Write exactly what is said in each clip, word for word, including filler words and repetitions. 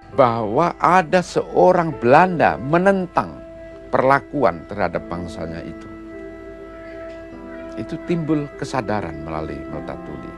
bahwa ada seorang Belanda menentang perlakuan terhadap bangsanya itu. Itu timbul kesadaran melalui Multatuli.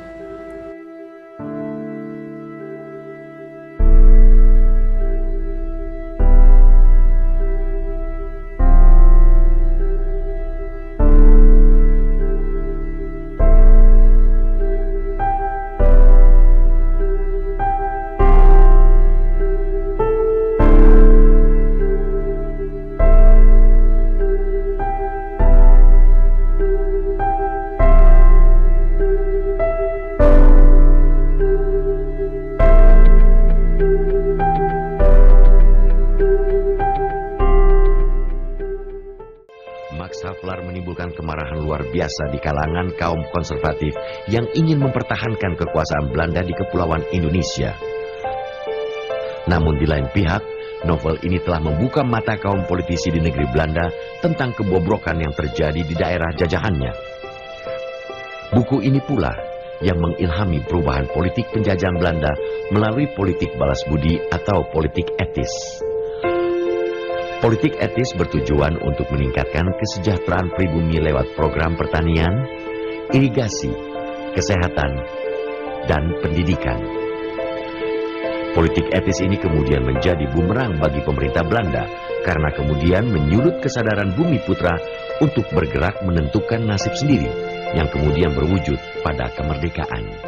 Max Havelaar menimbulkan kemarahan luar biasa di kalangan kaum konservatif yang ingin mempertahankan kekuasaan Belanda di Kepulauan Indonesia. Namun di lain pihak, novel ini telah membuka mata kaum politisi di negeri Belanda tentang kebobrokan yang terjadi di daerah jajahannya. Buku ini pula yang mengilhami perubahan politik penjajahan Belanda melalui politik balas budi atau politik etis. Politik etis bertujuan untuk meningkatkan kesejahteraan pribumi lewat program pertanian, irigasi, kesehatan, dan pendidikan. Politik etis ini kemudian menjadi bumerang bagi pemerintah Belanda karena kemudian menyulut kesadaran bumi putra untuk bergerak menentukan nasib sendiri yang kemudian berwujud pada kemerdekaan.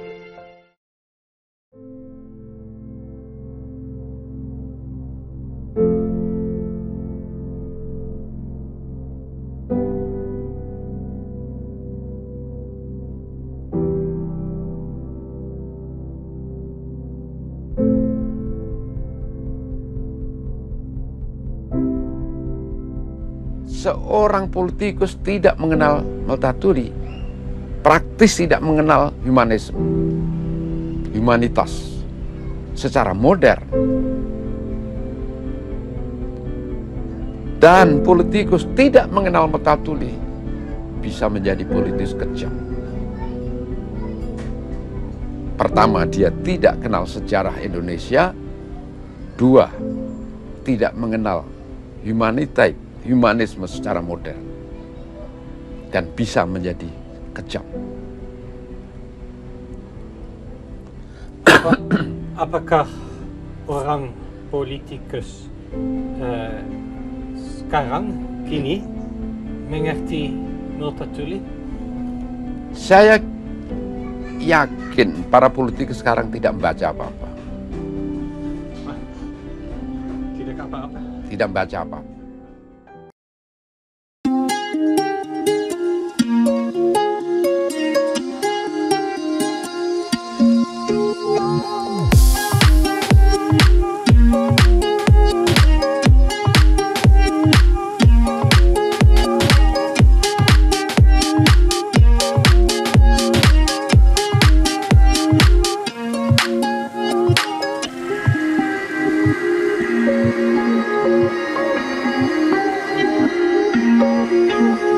Seorang politikus tidak mengenal Multatuli, praktis tidak mengenal humanisme, humanitas secara modern. Dan politikus tidak mengenal Multatuli bisa menjadi politikus kejam. Pertama, dia tidak kenal sejarah Indonesia. Dua, tidak mengenal humanitas, humanisme secara modern, dan bisa menjadi kejam. Apa, apakah orang politikus uh, sekarang, kini, mengerti Multatuli? Saya yakin para politikus sekarang tidak membaca apa-apa. Tidak apa-apa? Tidak membaca apa-apa. Thank you.